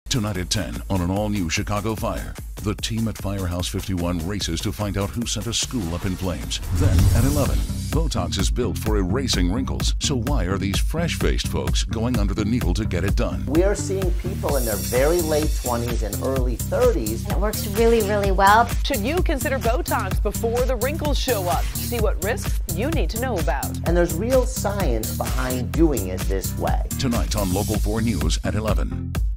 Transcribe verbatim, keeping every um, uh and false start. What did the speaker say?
Tonight at ten on an all-new Chicago Fire, the team at Firehouse fifty-one races to find out who sent a school up in flames. Then at eleven, Botox is built for erasing wrinkles. So why are these fresh-faced folks going under the needle to get it done? We are seeing people in their very late twenties and early thirties. It works really, really well. Should you consider Botox before the wrinkles show up? See what risks you need to know about. And there's real science behind doing it this way. Tonight on Local four News at eleven.